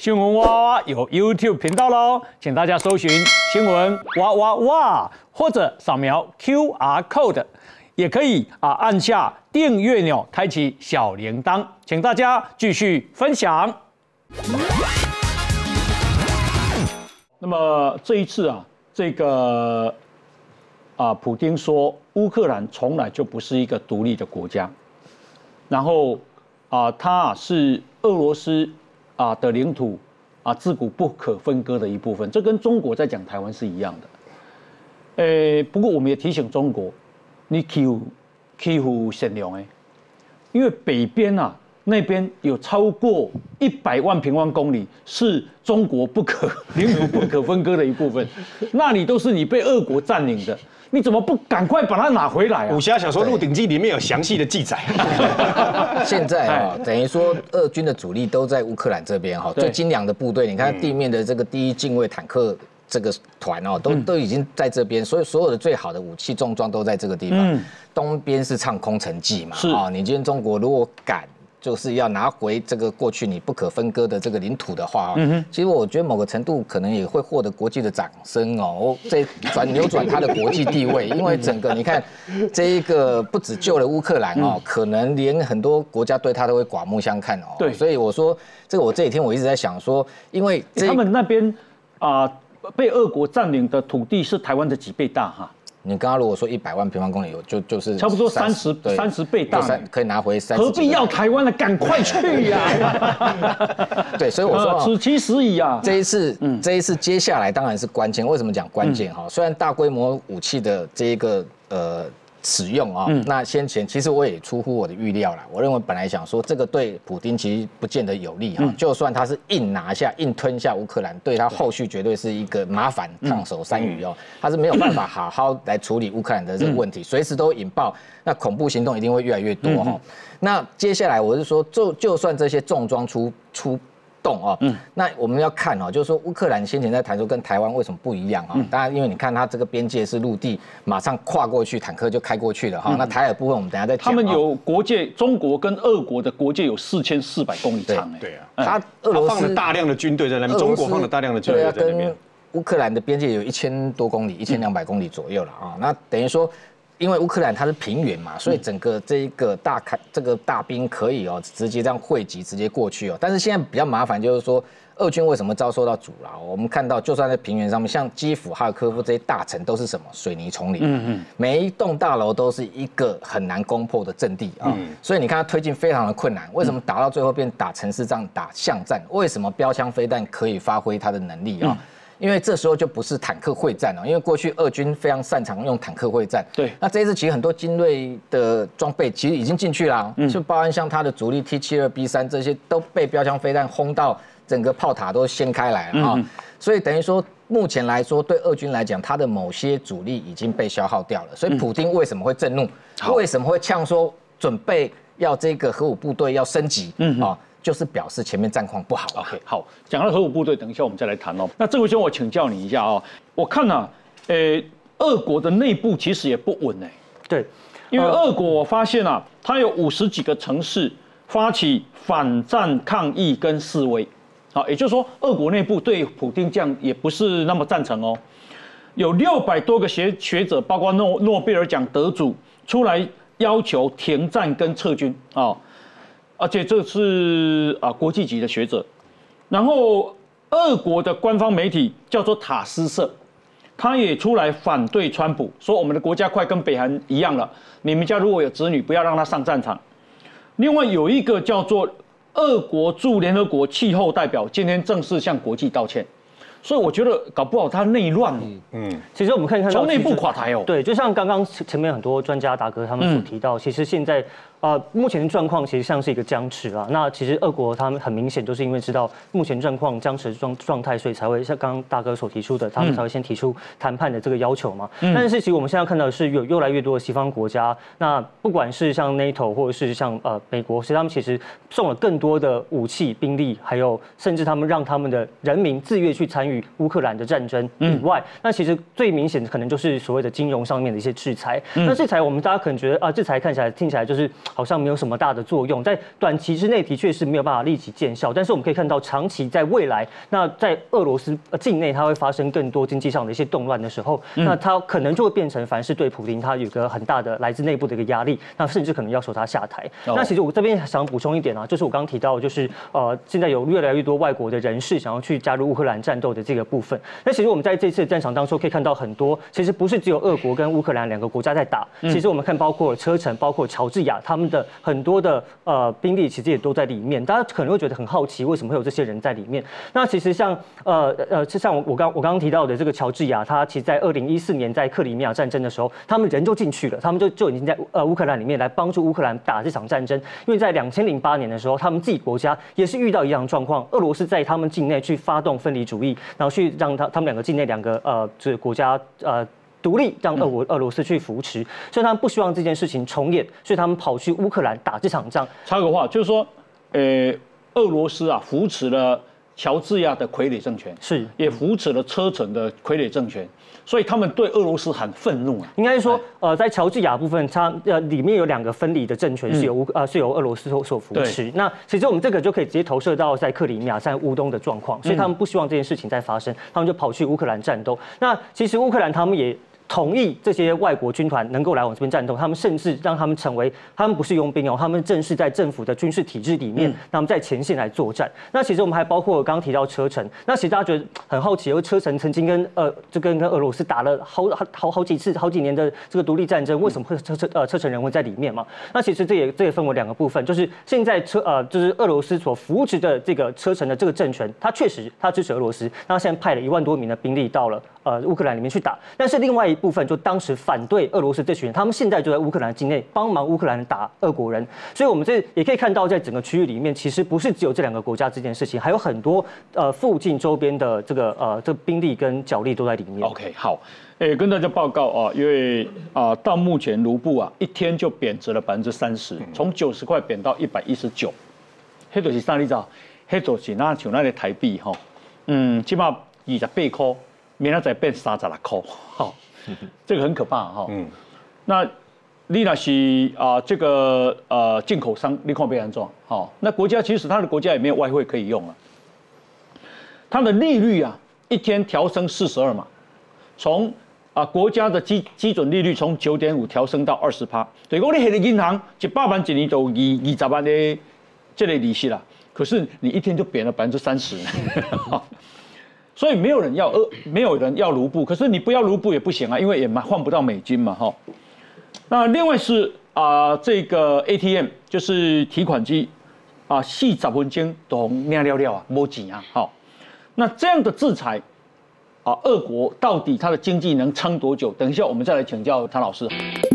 新闻哇哇哇有 YouTube 频道喽，请大家搜寻新闻哇哇哇，或者扫描 QR code， 也可以按下订阅钮，开启小铃铛，请大家继续分享。那么这一次普丁说乌克兰从来就不是一个独立的国家，然后它是俄罗斯的领土自古不可分割的一部分，这跟中国在讲台湾是一样的。不过我们也提醒中国，你欺负善良的，因为北边那边有超过100万平方公里是中国领土不可分割的一部分，那里都是你被俄国占领的，你怎么不赶快把它拿回来啊？ 武侠小说《鹿鼎记》里面有详细的记载。 现在等于说俄军的主力都在乌克兰这边最精良的部队，你看地面的这个第一近卫坦克这个团都已经在这边，所以所有的最好的武器重装都在这个地方。东边是唱空城计嘛，你今天中国如果敢就是要拿回这个过去你不可分割的这个领土的话，其实我觉得某个程度可能也会获得国际的掌声这扭转它的国际地位，因为整个你看这一个不只救了乌克兰可能连很多国家对它都会刮目相看对，所以我说这个我这几天我一直在想说，因为他们那边被俄国占领的土地是台湾的几倍大哈。 你刚刚如果说100万平方公里就是差不多30倍大， 可以拿回30。 何必要台湾的？赶快去呀！ 对，所以我说此其时矣啊。 这一次接下来当然是关键。为什么讲关键虽然大规模武器的这一个使用那先前其实我也出乎我的预料啦。我认为本来想说这个对普丁其实不见得有利就算他是硬吞下乌克兰，对他后续绝对是一个麻烦烫手山芋他是没有办法好好来处理乌克兰的这个问题，随时都引爆，那恐怖行动一定会越来越多那接下来我是说，就算这些重装出动那我们要看就是说乌克兰先前在谈说跟台湾为什么不一样当然因为你看它这个边界是陆地，马上跨过去坦克就开过去了那台海部分我们等一下再讲。 他们有国界，中国跟俄国的国界有4400公里长对啊， 他俄罗斯放了大量的军队在那边，中国放了大量的军队在那边。 跟乌克兰的边界有1000多公里，1200公里左右了那等于说。因为乌克兰它是平原嘛，所以整个这个大兵可以直接这样汇集直接过去但是现在比较麻烦就是说，俄军为什么遭受到阻挠？我们看到就算在平原上面，像基辅、哈尔科夫这些大城都是什么水泥丛林，每一栋大楼都是一个很难攻破的阵地所以你看它推进非常的困难。为什么打到最后变打城市战、打巷战？为什么标枪飞弹可以发挥它的能力因为这时候就不是坦克会战因为过去俄军非常擅长用坦克会战。 对， 那这一次其实很多精锐的装备其实已经进去了就包含像它的主力 T72B3这些都被标枪飞弹轰到整个炮塔都掀开来了所以等于说目前来说对俄军来讲，它的某些主力已经被消耗掉了。所以普丁为什么会震怒？为什么会呛说准备要这个核武部队要升级就是表示前面战况不好。 OK， 好，讲到核武部队，等一下我们再来谈那这位兄，我请教你一下我看俄国的内部其实也不稳对， 因为俄国我发现它有50几个城市发起反战抗议跟示威，也就是说，俄国内部对普丁这样也不是那么赞成有600多个学者，包括诺贝尔奖得主出来要求停战跟撤军而且这是国际级的学者，然后俄国的官方媒体叫做塔斯社，他也出来反对川普，说我们的国家快跟北韩一样了，你们家如果有子女，不要让他上战场。另外有一个叫做俄国驻联合国气候代表，今天正式向国际道歉。所以我觉得搞不好他内乱其实我们可以看到从内部垮台对，就像刚刚前面很多专家达哥他们所提到，其实现在目前的状况其实像是一个僵持啦。那其实俄国他们很明显就是因为知道目前状况僵持状态，所以才会像刚刚大哥所提出的，他们才会先提出谈判的这个要求嘛。但是其实我们现在看到的是有越来越多的西方国家，那不管是像 NATO 或者是像美国，他们其实送了更多的武器、兵力，还有甚至他们让他们的人民自愿去参与乌克兰的战争以外，那其实最明显的可能就是所谓的金融上面的一些制裁。那制裁我们大家可能觉得制裁看起来听起来就是好像没有什么大的作用，在短期之内的确是没有办法立即见效，但是我们可以看到长期在未来，那在俄罗斯境内它会发生更多经济上的一些动乱的时候，那它可能就会变成凡是对普丁他有个很大的来自内部的一个压力，那甚至可能要求他下台。那其实我这边想补充一点啊，就是我刚刚提到，就是现在有越来越多外国的人士想要去加入乌克兰战斗的这个部分。那其实我们在这次战场当中可以看到很多，其实不是只有俄国跟乌克兰两个国家在打，其实我们看包括车臣、包括乔治亚他们的很多的兵力其实也都在里面。大家可能会觉得很好奇，为什么会有这些人在里面？那其实像我刚刚提到的这个乔治亚，他其实在2014年在克里米亚战争的时候，他们人就进去了，他们就已经在乌克兰里面来帮助乌克兰打这场战争。因为在2008年的时候，他们自己国家也是遇到一样的状况，俄罗斯在他们境内去发动分离主义，然后去让他们两个境内两个这个国家独立，让俄罗斯去扶持，所以他们不希望这件事情重演，所以他们跑去乌克兰打这场仗。 插个话，就是说，俄罗斯啊扶持了乔治亚的傀儡政权， 是也扶持了车臣的傀儡政权，所以他们对俄罗斯很愤怒啊。 应该是说，在乔治亚部分，它里面有2个分离的政权是由俄罗斯所扶持。那其实我们这个就可以直接投射到在克里米亚、在乌东的状况，所以他们不希望这件事情再发生，他们就跑去乌克兰战斗。那其实乌克兰他们也同意这些外国军团能够来往这边战斗，他们甚至让他们成为，他们不是佣兵哦，他们正是在政府的军事体制里面，他们在前线来作战。那其实我们还包括刚刚提到车臣，那其实大家觉得很好奇，因为车臣曾经跟俄罗斯打了好几次、好几年的这个独立战争，为什么会车臣人会在里面嘛？那其实这也分为2个部分，就是现在就是俄罗斯所扶植的这个车臣的这个政权，他确实他支持俄罗斯，那现在派了1万多名的兵力到了乌克兰里面去打，但是另外一部分就当时反对俄罗斯这群人，他们现在就在乌克兰境内帮忙乌克兰打俄国人，所以我们这也可以看到，在整个区域里面，其实不是只有这2个国家这件事情，还有很多附近周边的这个兵力跟角力都在里面。 OK， 好，跟大家报告啊，因为到目前卢布啊1天就贬值了30%，从90块贬到119，迄就是啥你知道？迄就是那像那个台币哈，起码28块，明仔载变36块，好。这个很可怕哈。那你那是这个进口商，你看被安装好，那国家其实它的国家也没有外汇可以用了，它的利率啊1天调升42嘛，从国家的基准利率从9.5调升到20%，所以讲你迄个银行100万一年就20万的这类利息啦，可是你1天就贬了30%。所以没有人要卢布，可是你不要卢布也不行啊，因为也换不到美金嘛，哈。那另外是这个 ATM 就是提款机40分钟都亮了了啊，没钱啊，好。那这样的制裁俄国到底它的经济能撑多久？等一下我们再来请教谭老师。